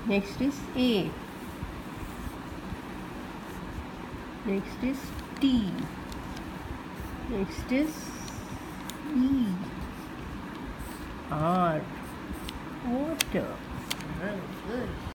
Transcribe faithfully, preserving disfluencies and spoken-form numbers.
Next is A. Next is T. Next is E. R. Water. Very good.